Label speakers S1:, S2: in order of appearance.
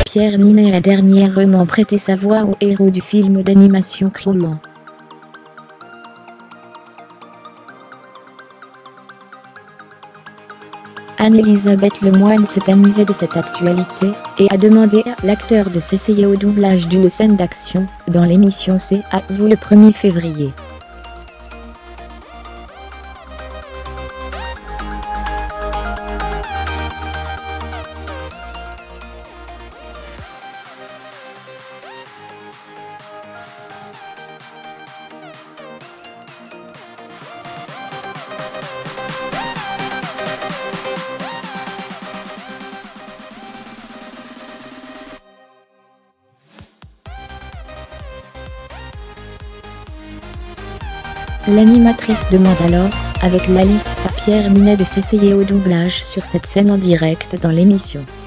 S1: Pierre Ninet a dernièrement prêté sa voix au héros du film d'animation Cro-Manon. Anne-Elisabeth Lemoine s'est amusée de cette actualité, et a demandé à l'acteur de s'essayer au doublage d'une scène d'action, dans l'émission C'est à vous le 1er février. L'animatrice demande alors, avec malice à Pierre Ninet de s'essayer au doublage sur cette scène en direct dans l'émission.